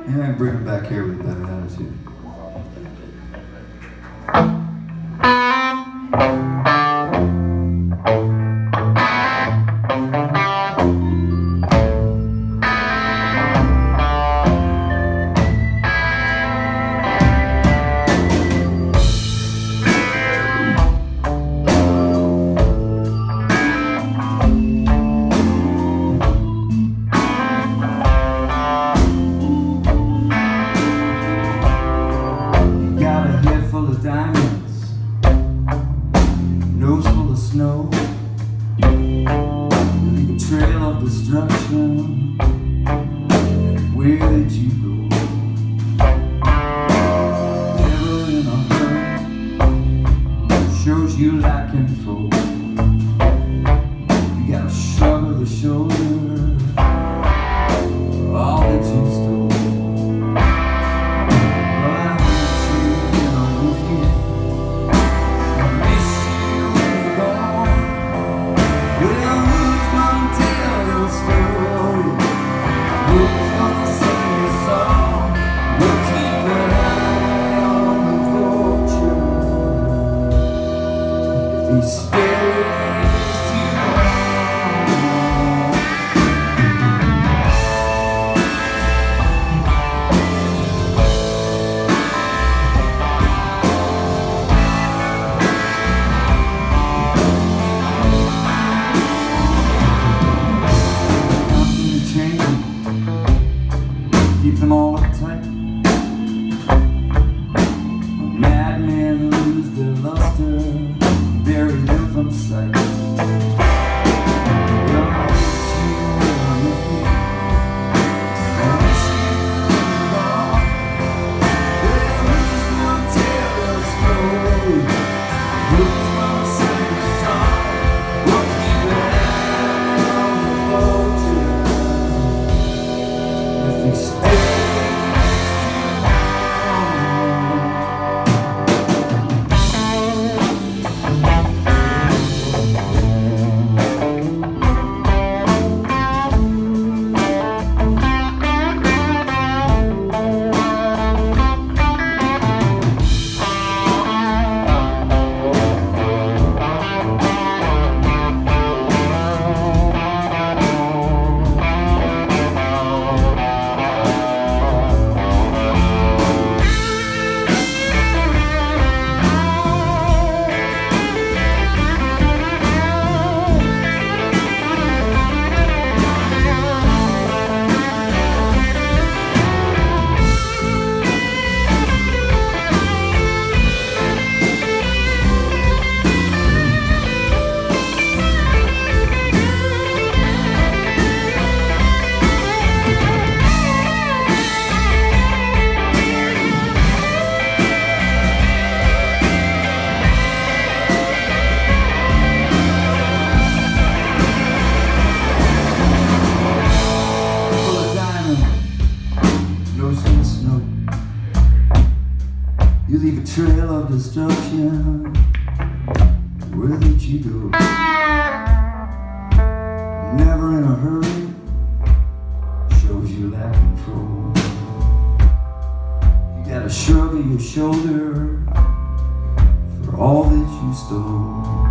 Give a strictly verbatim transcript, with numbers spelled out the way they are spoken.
And I bring him back here with a better attitude. Diamonds, nose full of snow, leave a trail of destruction. Where did you go? Never in a hurry, shows you lack control. You got a shrug of the shoulder for all that you stole. Keep them all uptight. When madmen lose their luster, bury them from sight. Well, I wish you were with me. I wish you were gone. Well, who's gonna tell the story? Who's gonna sing the song? We'll keep it out on the vulture. If we stay you leave a trail of destruction. Where did you go? Never in a hurry, shows you lack control. You got a shrug of your shoulder for all that you stole.